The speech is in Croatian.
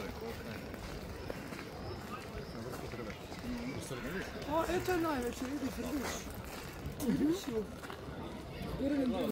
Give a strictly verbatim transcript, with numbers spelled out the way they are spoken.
A, eto je najveće, vidi, vidiš. Vidiš ju.